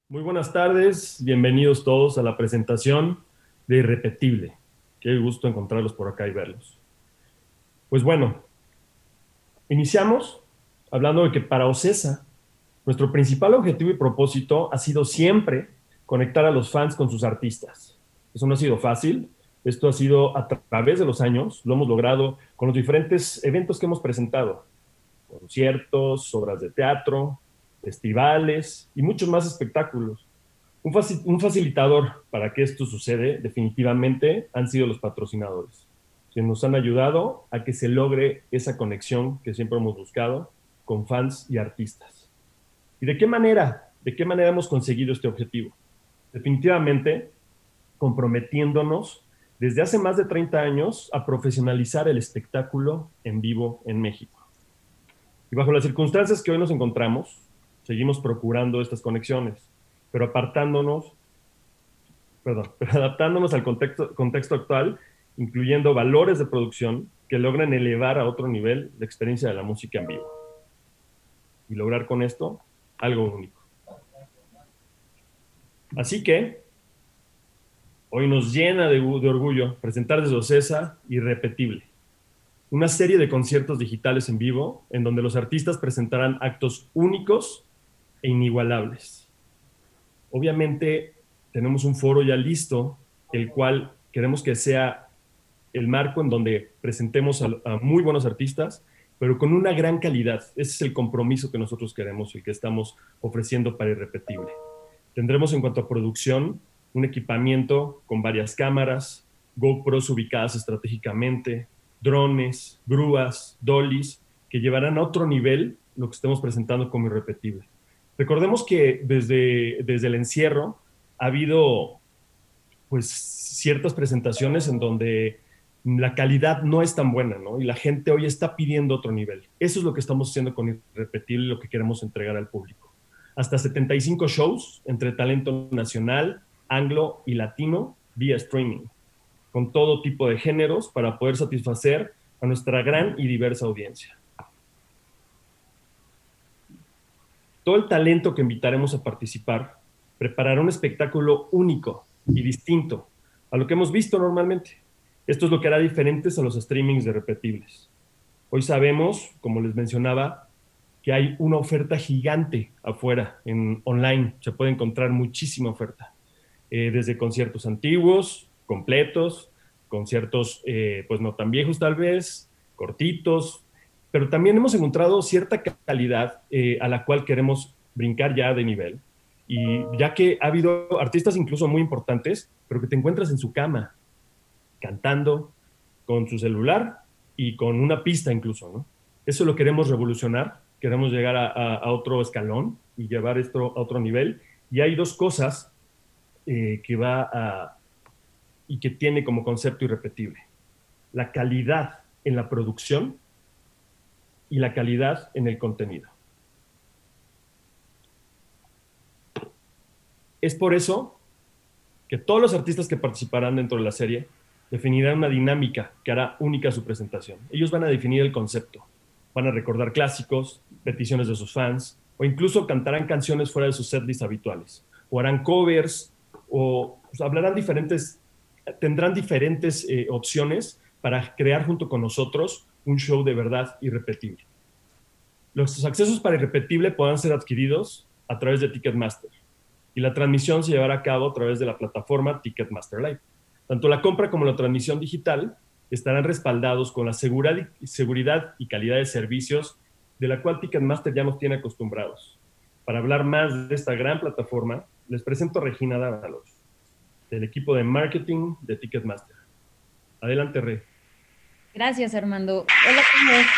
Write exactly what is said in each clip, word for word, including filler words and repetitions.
Muy buenas tardes, bienvenidos todos a la presentación de Irrepetible. Qué gusto encontrarlos por acá y verlos. Pues bueno, iniciamos hablando de que para OCESA, nuestro principal objetivo y propósito ha sido siempre conectar a los fans con sus artistas. Eso no ha sido fácil, esto ha sido a tra- través de los años, lo hemos logrado con los diferentes eventos que hemos presentado, conciertos, obras de teatro, festivales y muchos más espectáculos. Un, faci- un facilitador para que esto sucede definitivamente han sido los patrocinadores, que nos han ayudado a que se logre esa conexión que siempre hemos buscado con fans y artistas. ¿Y de qué manera? ¿De qué manera hemos conseguido este objetivo? Definitivamente comprometiéndonos desde hace más de treinta años a profesionalizar el espectáculo en vivo en México. Y bajo las circunstancias que hoy nos encontramos, seguimos procurando estas conexiones, pero apartándonos perdón, pero adaptándonos al contexto, contexto actual, incluyendo valores de producción que logran elevar a otro nivel la experiencia de la música en vivo y lograr con esto algo único. Así que hoy nos llena de, de orgullo presentar desde OCESA Irrepetible, una serie de conciertos digitales en vivo en donde los artistas presentarán actos únicos e inigualables. Obviamente tenemos un foro ya listo, el cual queremos que sea el marco en donde presentemos a, a muy buenos artistas, pero con una gran calidad. Ese es el compromiso que nosotros queremos y que estamos ofreciendo para Irrepetible. Tendremos en cuanto a producción un equipamiento con varias cámaras, GoPros ubicadas estratégicamente, drones, grúas, dollies, que llevarán a otro nivel lo que estemos presentando como Irrepetible. Recordemos que desde, desde el encierro ha habido pues ciertas presentaciones en donde la calidad no es tan buena, ¿no? Y la gente hoy está pidiendo otro nivel. Eso es lo que estamos haciendo con Irrepetible y lo que queremos entregar al público. Hasta setenta y cinco shows entre talento nacional, anglo y latino vía streaming, con todo tipo de géneros para poder satisfacer a nuestra gran y diversa audiencia. Todo el talento que invitaremos a participar preparará un espectáculo único y distinto a lo que hemos visto normalmente. Esto es lo que hará diferentes a los streamings de Irrepetibles. Hoy sabemos, como les mencionaba, que hay una oferta gigante afuera, en online. Se puede encontrar muchísima oferta, eh, desde conciertos antiguos, completos, conciertos eh, pues no tan viejos tal vez, cortitos, pero también hemos encontrado cierta calidad eh, a la cual queremos brincar ya de nivel. Y ya que ha habido artistas incluso muy importantes, pero que te encuentras en su cama, cantando, con su celular y con una pista incluso, ¿no? Eso lo queremos revolucionar, queremos llegar a, a, a otro escalón y llevar esto a otro nivel. Y hay dos cosas eh, que va a, y que tiene como concepto irrepetible. La calidad en la producción y la calidad en el contenido. Es por eso que todos los artistas que participarán dentro de la serie definirán una dinámica que hará única su presentación. Ellos van a definir el concepto, van a recordar clásicos, peticiones de sus fans, o incluso cantarán canciones fuera de sus setlists habituales, o harán covers, o pues, hablarán diferentes, tendrán diferentes eh, opciones para crear junto con nosotros un show de verdad irrepetible. Los accesos para Irrepetible podrán ser adquiridos a través de Ticketmaster y la transmisión se llevará a cabo a través de la plataforma Ticketmaster Live. Tanto la compra como la transmisión digital estarán respaldados con la seguridad y calidad de servicios de la cual Ticketmaster ya nos tiene acostumbrados. Para hablar más de esta gran plataforma, les presento a Regina Dávalos, del equipo de marketing de Ticketmaster. Adelante, Re. Gracias, Armando. Hola, ¿cómo ves?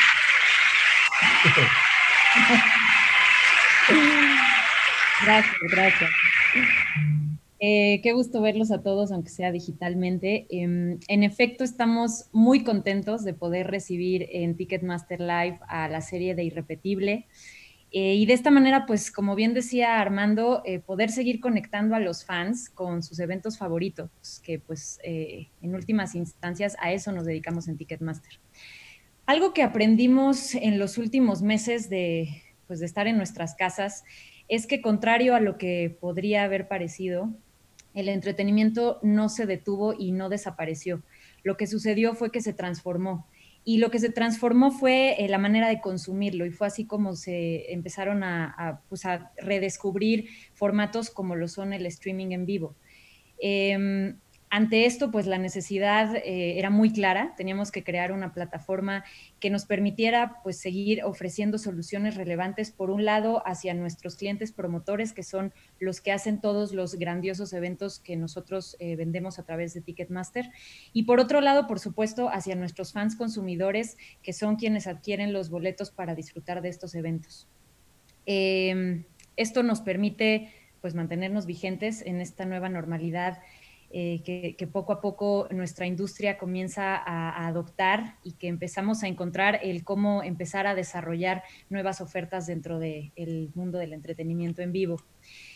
Gracias, gracias. Eh, qué gusto verlos a todos, aunque sea digitalmente. Eh, en efecto, estamos muy contentos de poder recibir en Ticketmaster Live a la serie de Irrepetible. Eh, y de esta manera, pues, como bien decía Armando, eh, poder seguir conectando a los fans con sus eventos favoritos, que pues eh, en últimas instancias a eso nos dedicamos en Ticketmaster. Algo que aprendimos en los últimos meses de, pues, de estar en nuestras casas es que contrario a lo que podría haber parecido, el entretenimiento no se detuvo y no desapareció. Lo que sucedió fue que se transformó. Y lo que se transformó fue eh, la manera de consumirlo, y fue así como se empezaron a, a, pues a redescubrir formatos como lo son el streaming en vivo. Eh, Ante esto, pues la necesidad eh, era muy clara, teníamos que crear una plataforma que nos permitiera pues seguir ofreciendo soluciones relevantes, por un lado, hacia nuestros clientes promotores, que son los que hacen todos los grandiosos eventos que nosotros eh, vendemos a través de Ticketmaster, y por otro lado, por supuesto, hacia nuestros fans consumidores, que son quienes adquieren los boletos para disfrutar de estos eventos. Eh, Esto nos permite pues mantenernos vigentes en esta nueva normalidad eh, que, que, poco a poco nuestra industria comienza a, a adoptar, y que empezamos a encontrar el cómo empezar a desarrollar nuevas ofertas dentro del mundo del entretenimiento en vivo.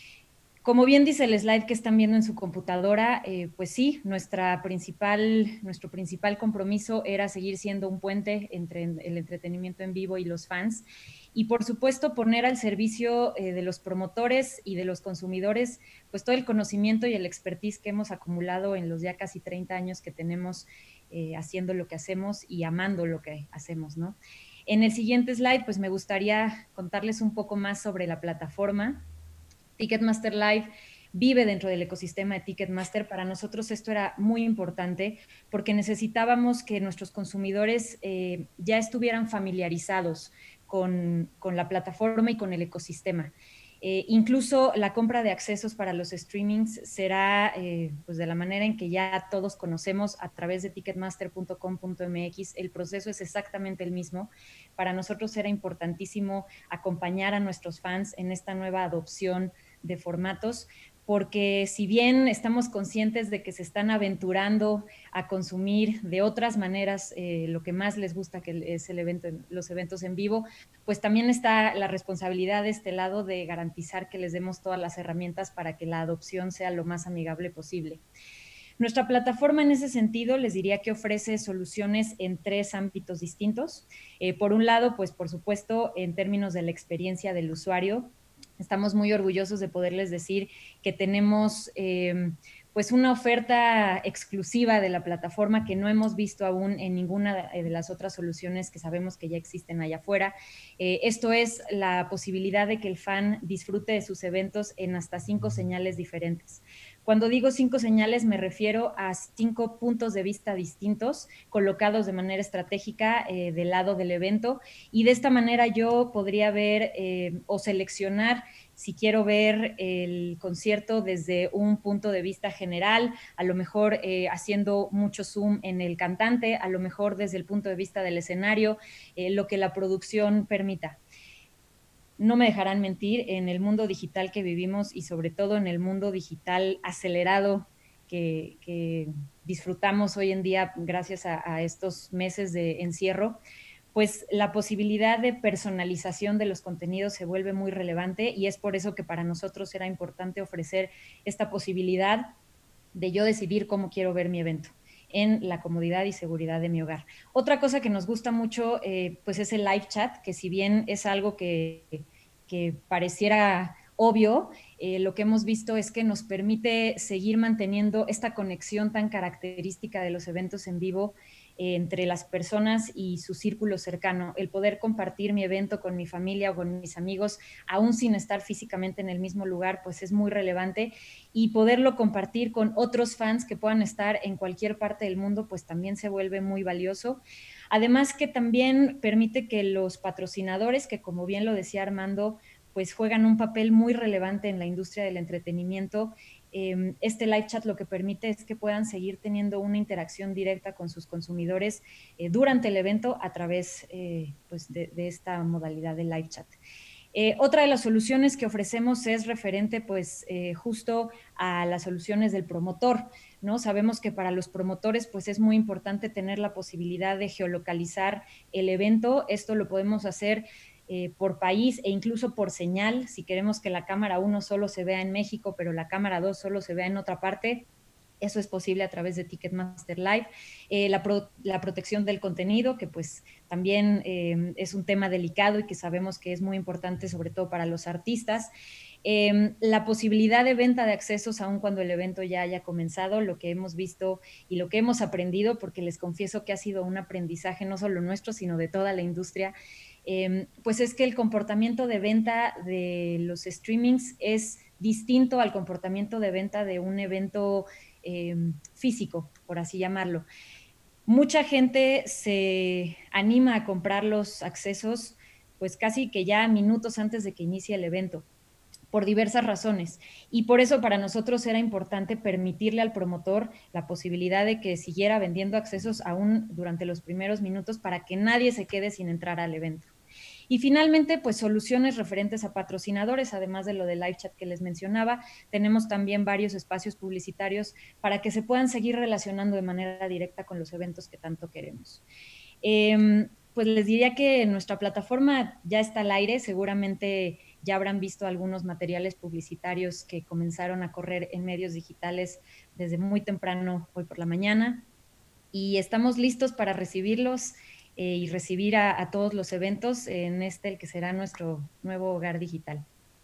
Como bien dice el slide que están viendo en su computadora, eh, pues sí, nuestra principal, nuestro principal compromiso era seguir siendo un puente entre el entretenimiento en vivo y los fans, y por supuesto poner al servicio eh, de los promotores y de los consumidores pues todo el conocimiento y el expertise que hemos acumulado en los ya casi treinta años que tenemos eh, haciendo lo que hacemos y amando lo que hacemos, ¿no? En el siguiente slide pues me gustaría contarles un poco más sobre la plataforma. Ticketmaster Live vive dentro del ecosistema de Ticketmaster. Para nosotros esto era muy importante porque necesitábamos que nuestros consumidores eh, ya estuvieran familiarizados con, con, la plataforma y con el ecosistema. Eh, incluso la compra de accesos para los streamings será eh, pues de la manera en que ya todos conocemos a través de ticketmaster punto com punto m x. El proceso es exactamente el mismo. Para nosotros era importantísimo acompañar a nuestros fans en esta nueva adopción de formatos, porque si bien estamos conscientes de que se están aventurando a consumir de otras maneras eh, lo que más les gusta, que es el evento, los eventos en vivo, pues también está la responsabilidad de este lado de garantizar que les demos todas las herramientas para que la adopción sea lo más amigable posible. Nuestra plataforma en ese sentido les diría que ofrece soluciones en tres ámbitos distintos. Eh, por un lado, pues por supuesto, en términos de la experiencia del usuario, estamos muy orgullosos de poderles decir que tenemos eh, pues una oferta exclusiva de la plataforma que no hemos visto aún en ninguna de las otras soluciones que sabemos que ya existen allá afuera. Eh, esto es la posibilidad de que el fan disfrute de sus eventos en hasta cinco señales diferentes. Cuando digo cinco señales, me refiero a cinco puntos de vista distintos, colocados de manera estratégica eh, del lado del evento, y de esta manera yo podría ver eh, o seleccionar si quiero ver el concierto desde un punto de vista general, a lo mejor eh, haciendo mucho zoom en el cantante, a lo mejor desde el punto de vista del escenario, eh, lo que la producción permita. No me dejarán mentir, en el mundo digital que vivimos, y sobre todo en el mundo digital acelerado que, que disfrutamos hoy en día gracias a, a estos meses de encierro, pues la posibilidad de personalización de los contenidos se vuelve muy relevante, y es por eso que para nosotros era importante ofrecer esta posibilidad de yo decidir cómo quiero ver mi evento en la comodidad y seguridad de mi hogar. Otra cosa que nos gusta mucho, eh, pues es el live chat, que si bien es algo que, que pareciera obvio, eh, lo que hemos visto es que nos permite seguir manteniendo esta conexión tan característica de los eventos en vivo eh, entre las personas y su círculo cercano. El poder compartir mi evento con mi familia o con mis amigos, aún sin estar físicamente en el mismo lugar, pues es muy relevante, y poderlo compartir con otros fans que puedan estar en cualquier parte del mundo, pues también se vuelve muy valioso. Además que también permite que los patrocinadores, que como bien lo decía Armando, pues juegan un papel muy relevante en la industria del entretenimiento. Eh, este live chat lo que permite es que puedan seguir teniendo una interacción directa con sus consumidores eh, durante el evento a través eh, pues de, de esta modalidad de live chat. Eh, otra de las soluciones que ofrecemos es referente pues eh, justo a las soluciones del promotor, ¿no? Sabemos que para los promotores pues es muy importante tener la posibilidad de geolocalizar el evento. Esto lo podemos hacer Eh, por país e incluso por señal. Si queremos que la cámara uno solo se vea en México, pero la cámara dos solo se vea en otra parte, Eso es posible a través de Ticketmaster Live. Eh, la, pro, la protección del contenido, que pues también eh, es un tema delicado y que sabemos que es muy importante, sobre todo para los artistas. Eh, la posibilidad de venta de accesos aun cuando el evento ya haya comenzado, lo que hemos visto y lo que hemos aprendido, porque les confieso que ha sido un aprendizaje no solo nuestro, sino de toda la industria, eh, pues es que el comportamiento de venta de los streamings es distinto al comportamiento de venta de un evento eh, físico, por así llamarlo. Mucha gente se anima a comprar los accesos pues casi que ya minutos antes de que inicie el evento, por diversas razones. Y por eso para nosotros era importante permitirle al promotor la posibilidad de que siguiera vendiendo accesos aún durante los primeros minutos para que nadie se quede sin entrar al evento. Y finalmente, pues soluciones referentes a patrocinadores, además de lo de live chat que les mencionaba, tenemos también varios espacios publicitarios para que se puedan seguir relacionando de manera directa con los eventos que tanto queremos. Eh, pues les diría que nuestra plataforma ya está al aire, seguramente ya habrán visto algunos materiales publicitarios que comenzaron a correr en medios digitales desde muy temprano hoy por la mañana, y estamos listos para recibirlos eh, y recibir a, a todos los eventos en este, el que será nuestro nuevo hogar digital.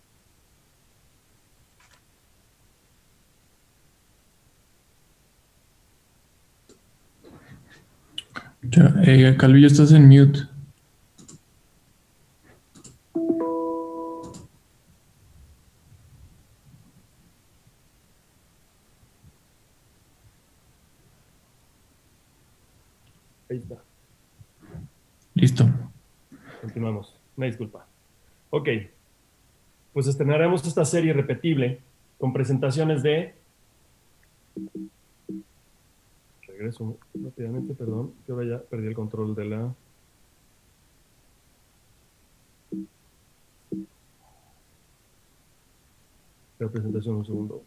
Ya, eh, Calvillo, estás en mute. Ahí está. Listo. Continuamos. Una disculpa. Ok. Pues estrenaremos esta serie repetible con presentaciones de... Regreso rápidamente, perdón, que ahora ya perdí el control de la... La presentación, un segundo.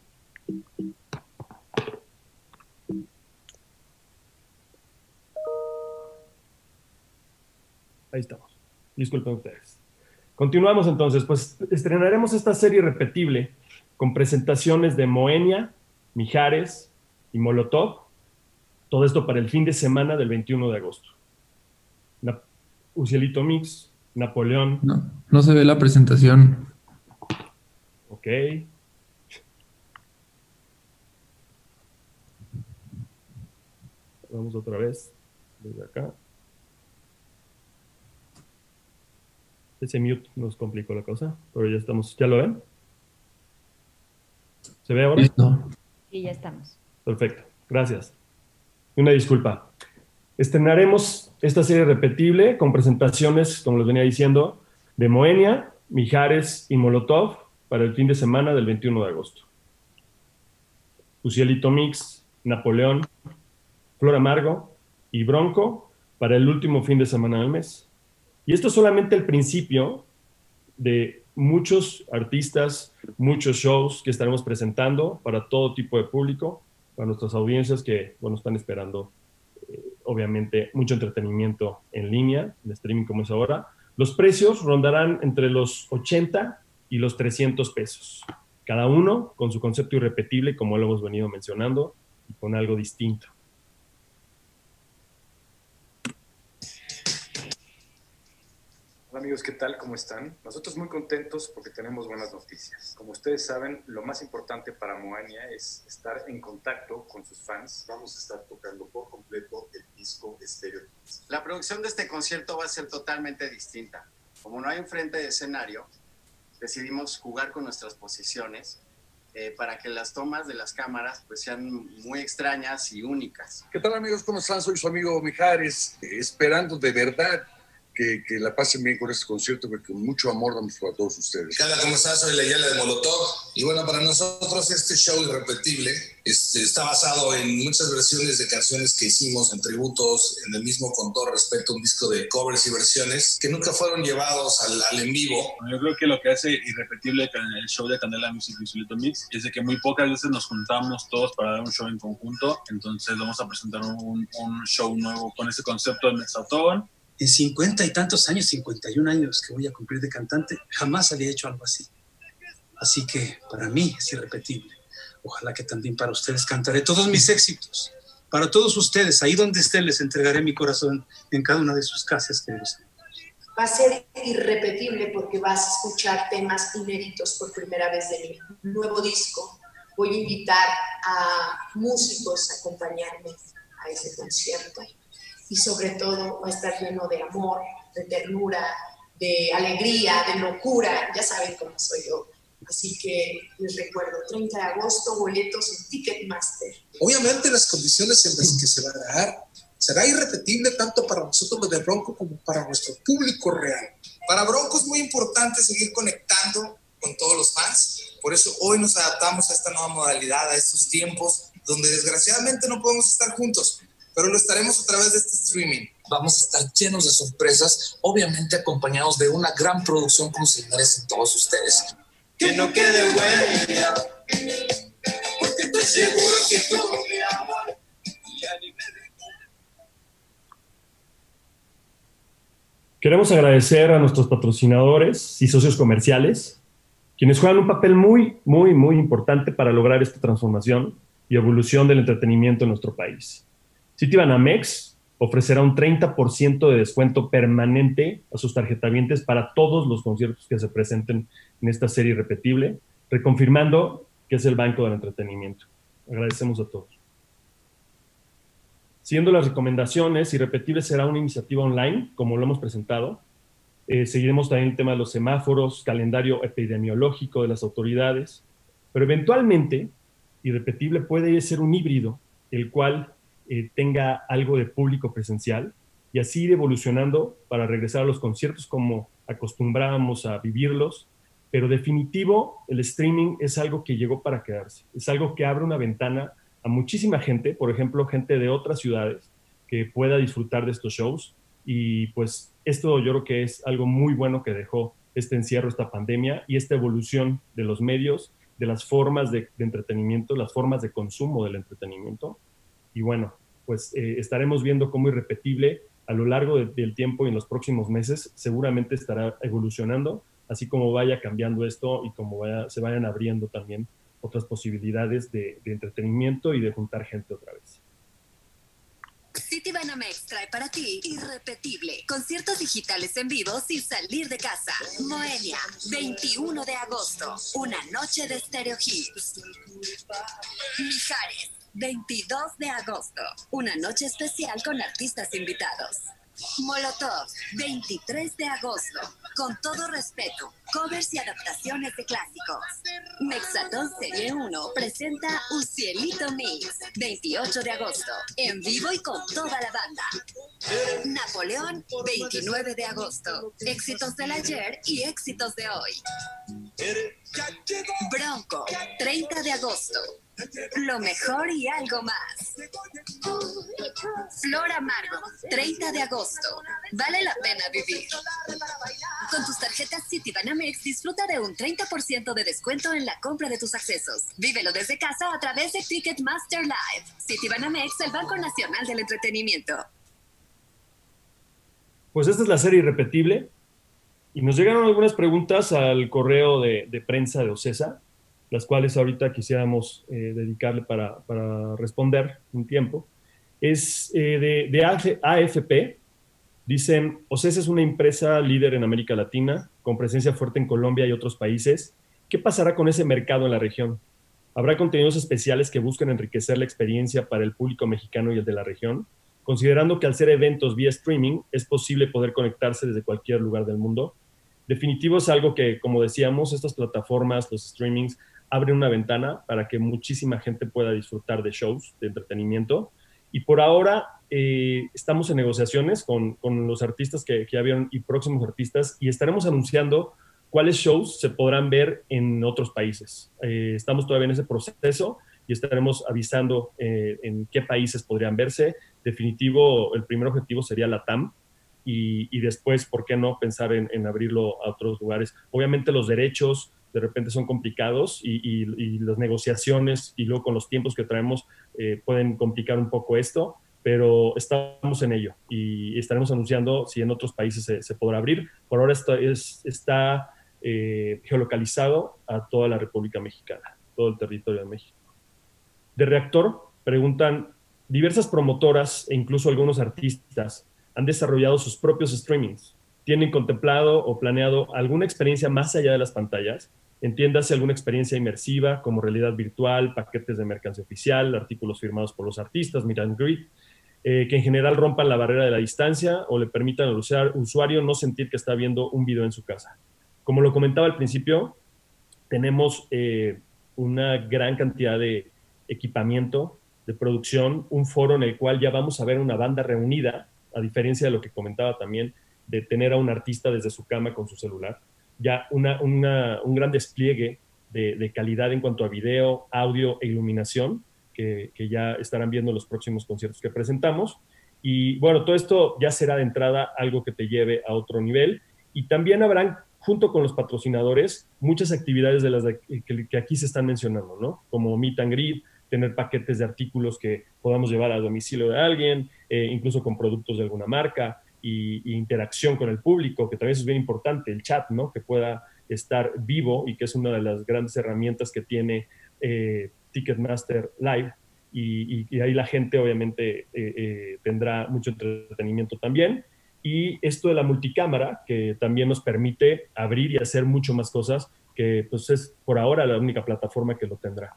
Ahí estamos. Disculpen ustedes. Continuamos entonces, pues estrenaremos esta serie repetible con presentaciones de Moenia, Mijares y Molotov. Todo esto para el fin de semana del veintiuno de agosto. Na Ucielito Mix, Napoleón. No, no se ve la presentación. Ok. Vamos otra vez desde acá. Ese mute nos complicó la cosa, pero ya estamos. ¿Ya lo ven? ¿Se ve ahora? Listo. Sí, ya estamos. Perfecto. Gracias. Una disculpa. Estrenaremos esta serie repetible con presentaciones, como les venía diciendo, de Moenia, Mijares y Molotov para el fin de semana del veintiuno de agosto. Ucielito Mix, Napoleón, Flor Amargo y Bronco para el último fin de semana del mes. Y esto es solamente el principio de muchos artistas, muchos shows que estaremos presentando para todo tipo de público, para nuestras audiencias que, bueno, están esperando, eh, obviamente, mucho entretenimiento en línea, en streaming como es ahora. Los precios rondarán entre los ochenta y los trescientos pesos, cada uno con su concepto irrepetible, como lo hemos venido mencionando, y con algo distinto. Hola amigos, ¿qué tal? ¿Cómo están? Nosotros muy contentos porque tenemos buenas noticias. Como ustedes saben, lo más importante para Moenia es estar en contacto con sus fans. Vamos a estar tocando por completo el disco Stereo. La producción de este concierto va a ser totalmente distinta. Como no hay un frente de escenario, decidimos jugar con nuestras posiciones eh, para que las tomas de las cámaras pues, sean muy extrañas y únicas. ¿Qué tal amigos? ¿Cómo están? Soy su amigo Mijares, eh, esperando de verdad Que, que la pasen bien con este concierto, porque con mucho amor damos para todos ustedes. ¿Qué tal? ¿Cómo estás? Soy Leyela de Molotov. Y bueno, para nosotros este show irrepetible este, está basado en muchas versiones de canciones que hicimos en tributos, en el mismo, con todo respeto, un disco de covers y versiones que nunca fueron llevados al, al en vivo. Yo creo que lo que hace irrepetible el show de Candela Music y Ucielito Mix es de que muy pocas veces nos juntamos todos para dar un show en conjunto. Entonces vamos a presentar un, un show nuevo con ese concepto de Mezatón. En cincuenta y tantos años, cincuenta y un años que voy a cumplir de cantante, jamás había hecho algo así. Así que para mí es irrepetible. Ojalá que también para ustedes cantaré todos mis éxitos. Para todos ustedes, ahí donde estén, les entregaré mi corazón en cada una de sus casas, queridos amigos. Va a ser irrepetible porque vas a escuchar temas inéditos por primera vez de mi nuevo disco. Voy a invitar a músicos a acompañarme a ese concierto. Y sobre todo va a estar lleno de amor, de ternura, de alegría, de locura. Ya saben cómo soy yo. Así que les recuerdo, treinta de agosto, boletos en Ticketmaster. Obviamente las condiciones en las que se va a dar será irrepetible tanto para nosotros los de Bronco como para nuestro público real. Para Bronco es muy importante seguir conectando con todos los fans. Por eso hoy nos adaptamos a esta nueva modalidad, a estos tiempos donde desgraciadamente no podemos estar juntos, pero lo estaremos a través de este streaming. Vamos a estar llenos de sorpresas, obviamente acompañados de una gran producción como se merecen todos ustedes. Que no quede huella, porque estoy seguro que todo mi amor ya ni me recuerda. Queremos agradecer a nuestros patrocinadores y socios comerciales, quienes juegan un papel muy, muy, muy importante para lograr esta transformación y evolución del entretenimiento en nuestro país. Citibanamex ofrecerá un treinta por ciento de descuento permanente a sus tarjetavientes para todos los conciertos que se presenten en esta serie irrepetible, reconfirmando que es el banco del entretenimiento. Agradecemos a todos. Siguiendo las recomendaciones, Irrepetible será una iniciativa online, como lo hemos presentado. Eh, seguiremos también el tema de los semáforos, calendario epidemiológico de las autoridades, pero eventualmente Irrepetible puede ser un híbrido, el cual eh, tenga algo de público presencial y así ir evolucionando para regresar a los conciertos como acostumbrábamos a vivirlos, pero definitivo, el streaming es algo que llegó para quedarse, es algo que abre una ventana a muchísima gente, por ejemplo, gente de otras ciudades que pueda disfrutar de estos shows y pues esto yo creo que es algo muy bueno que dejó este encierro, esta pandemia y esta evolución de los medios, de las formas de, de entretenimiento, las formas de consumo del entretenimiento. Y bueno, pues eh, estaremos viendo cómo Irrepetible a lo largo de, del tiempo y en los próximos meses seguramente estará evolucionando, así como vaya cambiando esto y como vaya, se vayan abriendo también otras posibilidades de, de entretenimiento y de juntar gente otra vez. Citibanamex trae para ti Irrepetible, conciertos digitales en vivo sin salir de casa. Moenia, veintiuno de agosto, una noche de stereo hits. Mijares, veintidós de agosto, una noche especial con artistas invitados. Molotov, veintitrés de agosto, con todo respeto, covers y adaptaciones de clásicos. Mexatón Serie uno presenta Ucielito Mix, veintiocho de agosto, en vivo y con toda la banda. Napoleón, veintinueve de agosto, éxitos del ayer y éxitos de hoy. Bronco, treinta de agosto, lo mejor y algo más. Flor Amargo, treinta de agosto. Vale la pena vivir. Con tus tarjetas Citibanamex disfruta de un treinta por ciento de descuento en la compra de tus accesos. Vívelo desde casa a través de Ticketmaster Live. Citibanamex, el Banco Nacional del Entretenimiento. Pues esta es la serie Irrepetible. Y nos llegaron algunas preguntas al correo de, de prensa de OCESA, las cuales ahorita quisiéramos eh, dedicarle para, para responder un tiempo. Es eh, de, de A F P. Dicen, OCESA es una empresa líder en América Latina, con presencia fuerte en Colombia y otros países. ¿Qué pasará con ese mercado en la región? ¿Habrá contenidos especiales que busquen enriquecer la experiencia para el público mexicano y el de la región? Considerando que al ser eventos vía streaming, es posible poder conectarse desde cualquier lugar del mundo. Definitivo es algo que, como decíamos, estas plataformas, los streamings, abren una ventana para que muchísima gente pueda disfrutar de shows, de entretenimiento. Y por ahora eh, estamos en negociaciones con, con los artistas que, que ya vieron y próximos artistas y estaremos anunciando cuáles shows se podrán ver en otros países. Eh, estamos todavía en ese proceso y estaremos avisando eh, en qué países podrían verse. Definitivo, el primer objetivo sería LATAM. Y, y después, ¿por qué no pensar en, en abrirlo a otros lugares? Obviamente los derechos de repente son complicados y, y, y las negociaciones y luego con los tiempos que traemos eh, pueden complicar un poco esto, pero estamos en ello y estaremos anunciando si en otros países se, se podrá abrir. Por ahora está, es, está eh, geolocalizado a toda la República Mexicana, todo el territorio de México. De Reactor preguntan, diversas promotoras e incluso algunos artistas han desarrollado sus propios streamings. ¿Tienen contemplado o planeado alguna experiencia más allá de las pantallas? Entiéndase alguna experiencia inmersiva como realidad virtual, paquetes de mercancía oficial, artículos firmados por los artistas, meet and greet, eh, que en general rompan la barrera de la distancia o le permitan al usuario no sentir que está viendo un video en su casa. Como lo comentaba al principio, tenemos eh, una gran cantidad de equipamiento, de producción, un foro en el cual ya vamos a ver una banda reunida, a diferencia de lo que comentaba también, de tener a un artista desde su cama con su celular. Ya una, una, un gran despliegue de, de calidad en cuanto a video, audio e iluminación, que, que ya estarán viendo los próximos conciertos que presentamos. Y bueno, todo esto ya será de entrada algo que te lleve a otro nivel. Y también habrán, junto con los patrocinadores, muchas actividades de las de, que, que aquí se están mencionando, ¿no? Como meet and greet, tener paquetes de artículos que podamos llevar al domicilio de alguien, eh, incluso con productos de alguna marca, y, y interacción con el público, que también eso es bien importante, el chat, ¿no? Que pueda estar vivo y que es una de las grandes herramientas que tiene eh, Ticketmaster Live, y, y, y ahí la gente obviamente eh, eh, tendrá mucho entretenimiento también. Y esto de la multicámara, que también nos permite abrir y hacer mucho más cosas, que pues es por ahora la única plataforma que lo tendrá.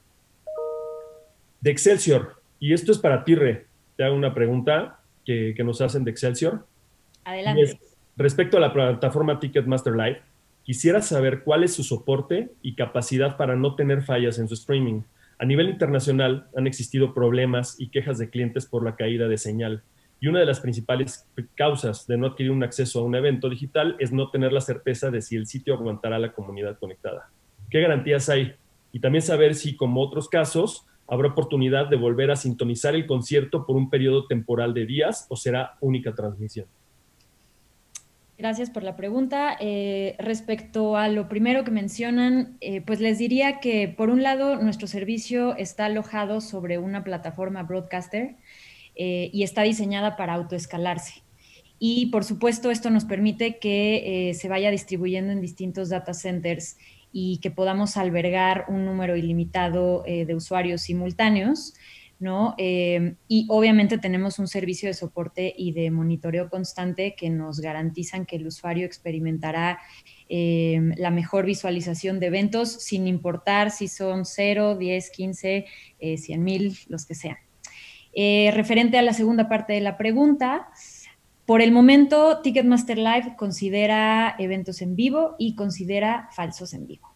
De Excelsior, y esto es para ti, Re, te hago una pregunta que, que nos hacen de Excelsior. Adelante. Es, respecto a la plataforma Ticketmaster Live, quisiera saber cuál es su soporte y capacidad para no tener fallas en su streaming. A nivel internacional han existido problemas y quejas de clientes por la caída de señal, y una de las principales causas de no adquirir un acceso a un evento digital es no tener la certeza de si el sitio aguantará la comunidad conectada. ¿Qué garantías hay? Y también saber si, como otros casos, habrá oportunidad de volver a sintonizar el concierto por un periodo temporal de días o será única transmisión. Gracias por la pregunta. Eh, respecto a lo primero que mencionan, eh, pues les diría que por un lado nuestro servicio está alojado sobre una plataforma broadcaster eh, y está diseñada para autoescalarse. Y por supuesto esto nos permite que eh, se vaya distribuyendo en distintos data centers y que podamos albergar un número ilimitado eh, de usuarios simultáneos, ¿no? Eh, y obviamente tenemos un servicio de soporte y de monitoreo constante que nos garantizan que el usuario experimentará eh, la mejor visualización de eventos sin importar si son cero, diez, quince, eh, cien mil, los que sean. Eh, referente a la segunda parte de la pregunta, por el momento Ticketmaster Live considera eventos en vivo y considera falsos en vivo.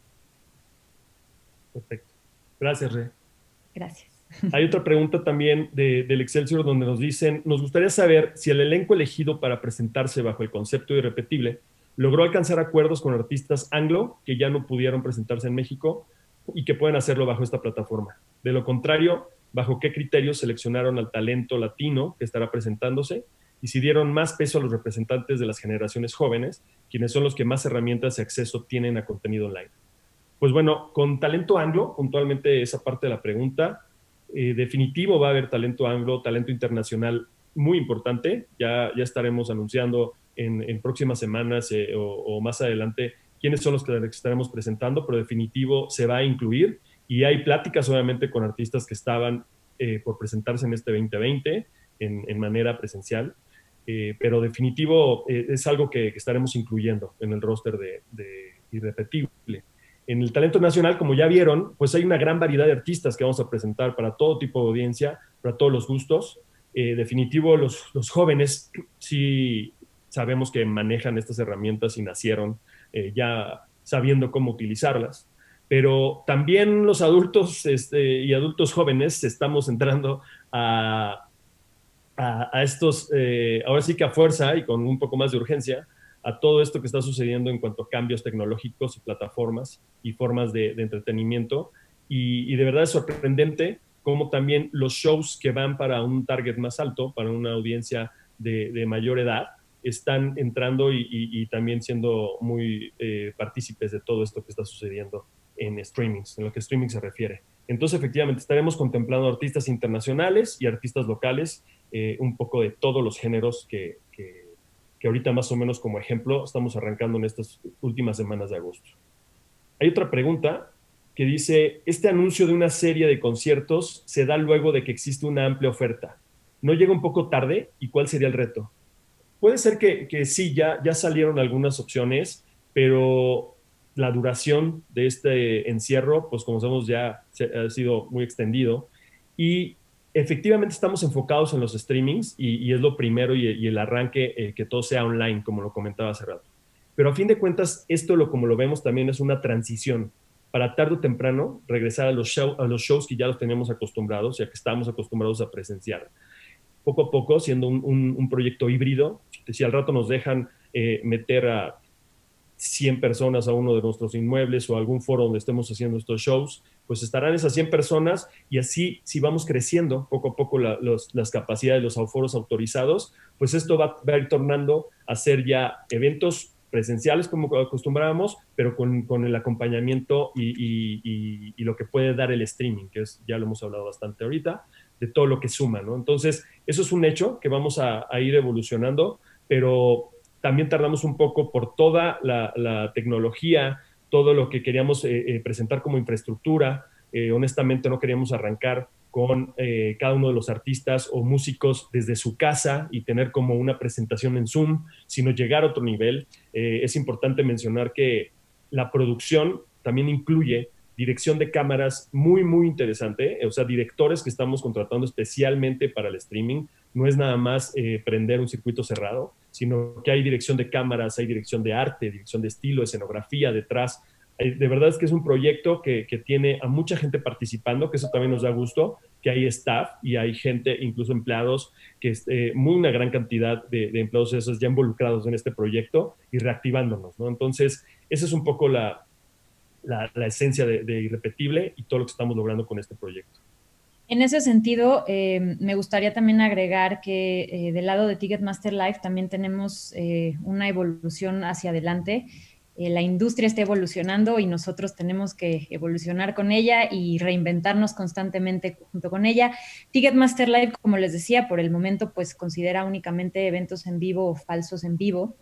Perfecto. Gracias, Re. Gracias. Hay otra pregunta también de, del Excelsior donde nos dicen, nos gustaría saber si el elenco elegido para presentarse bajo el concepto irrepetible logró alcanzar acuerdos con artistas anglo que ya no pudieron presentarse en México y que pueden hacerlo bajo esta plataforma. De lo contrario, ¿bajo qué criterios seleccionaron al talento latino que estará presentándose? Y si dieron más peso a los representantes de las generaciones jóvenes, quienes son los que más herramientas y acceso tienen a contenido online. Pues bueno, con talento anglo, puntualmente esa parte de la pregunta, eh, definitivo va a haber talento anglo, talento internacional muy importante. Ya, ya estaremos anunciando en, en próximas semanas eh, o, o más adelante quiénes son los que estaremos presentando, pero definitivo se va a incluir. Y hay pláticas obviamente con artistas que estaban eh, por presentarse en este veinte veinte en, en manera presencial. Eh, pero definitivo eh, es algo que, que estaremos incluyendo en el roster de, de Irrepetible. En el talento nacional, como ya vieron, pues hay una gran variedad de artistas que vamos a presentar para todo tipo de audiencia, para todos los gustos. Eh, definitivo, los, los jóvenes sí sabemos que manejan estas herramientas y nacieron eh, ya sabiendo cómo utilizarlas. Pero también los adultos este, y adultos jóvenes estamos entrando a... A, a estos, eh, ahora sí que a fuerza y con un poco más de urgencia, a todo esto que está sucediendo en cuanto a cambios tecnológicos y plataformas y formas de, de entretenimiento. Y, y de verdad es sorprendente cómo también los shows que van para un target más alto, para una audiencia de, de mayor edad, están entrando y, y, y también siendo muy eh, partícipes de todo esto que está sucediendo en streamings, en lo que streaming se refiere. Entonces, efectivamente, estaremos contemplando artistas internacionales y artistas locales, eh, un poco de todos los géneros que, que, que ahorita más o menos como ejemplo estamos arrancando en estas últimas semanas de agosto. Hay otra pregunta que dice, este anuncio de una serie de conciertos se da luego de que existe una amplia oferta. ¿No llega un poco tarde? ¿Y cuál sería el reto? Puede ser que, que sí, ya, ya salieron algunas opciones, pero la duración de este encierro, pues como sabemos ya se, ha sido muy extendido y efectivamente estamos enfocados en los streamings y, y es lo primero y, y el arranque, eh, que todo sea online, como lo comentaba hace rato. Pero a fin de cuentas, esto lo, como lo vemos también es una transición para tarde o temprano regresar a los, show, a los shows que ya los teníamos acostumbrados, ya que estábamos acostumbrados a presenciar. Poco a poco, siendo un, un, un proyecto híbrido, si al rato nos dejan eh, meter a cien personas a uno de nuestros inmuebles o a algún foro donde estemos haciendo estos shows, pues estarán esas cien personas y así, si vamos creciendo poco a poco la, los, las capacidades de los aforos autorizados, pues esto va, va a ir tornando a ser ya eventos presenciales como acostumbrábamos, pero con, con el acompañamiento y, y, y, y lo que puede dar el streaming, que es, ya lo hemos hablado bastante ahorita, de todo lo que suma, ¿no? Entonces, eso es un hecho que vamos a, a ir evolucionando, pero también tardamos un poco por toda la, la tecnología, todo lo que queríamos eh, eh, presentar como infraestructura. Eh, honestamente no queríamos arrancar con eh, cada uno de los artistas o músicos desde su casa y tener como una presentación en Zoom, sino llegar a otro nivel. Eh, es importante mencionar que la producción también incluye dirección de cámaras muy, muy interesante, o sea, directores que estamos contratando especialmente para el streaming. No es nada más eh, prender un circuito cerrado, sino que hay dirección de cámaras, hay dirección de arte, dirección de estilo, escenografía detrás. Eh, de verdad es que es un proyecto que, que tiene a mucha gente participando, que eso también nos da gusto, que hay staff y hay gente, incluso empleados, que es eh, muy una gran cantidad de, de empleados esos ya involucrados en este proyecto y reactivándonos, ¿no? Entonces, esa es un poco la, la, la esencia de, de Irrepetible y todo lo que estamos logrando con este proyecto. En ese sentido, eh, me gustaría también agregar que eh, del lado de Ticketmaster Live también tenemos eh, una evolución hacia adelante. Eh, la industria está evolucionando y nosotros tenemos que evolucionar con ella y reinventarnos constantemente junto con ella. Ticketmaster Live, como les decía, por el momento pues considera únicamente eventos en vivo o falsos en vivo,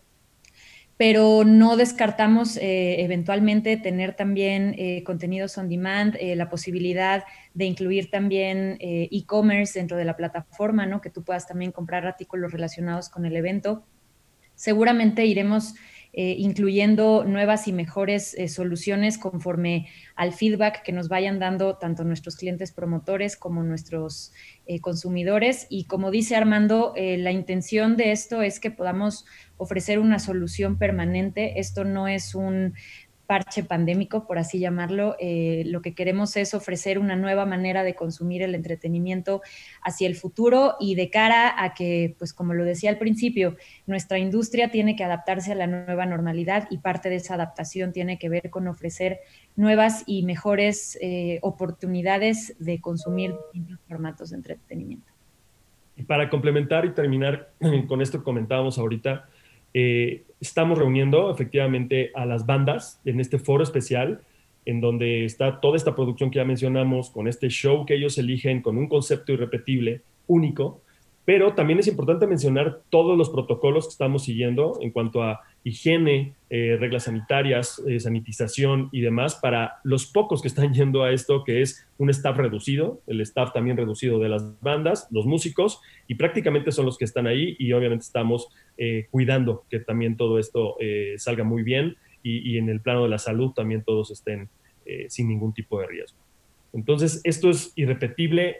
pero no descartamos eh, eventualmente tener también eh, contenidos on demand, eh, la posibilidad de incluir también eh, e-commerce dentro de la plataforma, ¿no? Que tú puedas también comprar artículos relacionados con el evento. Seguramente iremos eh, incluyendo nuevas y mejores eh, soluciones conforme al feedback que nos vayan dando tanto nuestros clientes promotores como nuestros eh, consumidores. Y como dice Armando, eh, la intención de esto es que podamos ofrecer una solución permanente. Esto no es un parche pandémico, por así llamarlo. Eh, lo que queremos es ofrecer una nueva manera de consumir el entretenimiento hacia el futuro y de cara a que, pues como lo decía al principio, nuestra industria tiene que adaptarse a la nueva normalidad y parte de esa adaptación tiene que ver con ofrecer nuevas y mejores eh, oportunidades de consumir distintos formatos de entretenimiento. Y para complementar y terminar con esto que comentábamos ahorita, Eh, estamos reuniendo efectivamente a las bandas en este foro especial en donde está toda esta producción que ya mencionamos, con este show que ellos eligen, con un concepto irrepetible, único, pero también es importante mencionar todos los protocolos que estamos siguiendo en cuanto a higiene, eh, reglas sanitarias, eh, sanitización y demás para los pocos que están yendo a esto, que es un staff reducido, el staff también reducido de las bandas, los músicos, y prácticamente son los que están ahí y obviamente estamos eh, cuidando que también todo esto eh, salga muy bien y, y en el plano de la salud también todos estén eh, sin ningún tipo de riesgo. Entonces, esto es Irrepetible.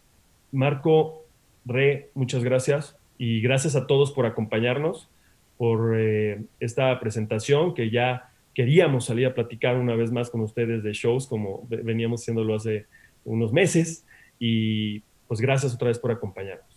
Marco, Re, muchas gracias y gracias a todos por acompañarnos, por eh, esta presentación que ya queríamos salir a platicar una vez más con ustedes de shows como veníamos haciéndolo hace unos meses y pues gracias otra vez por acompañarnos.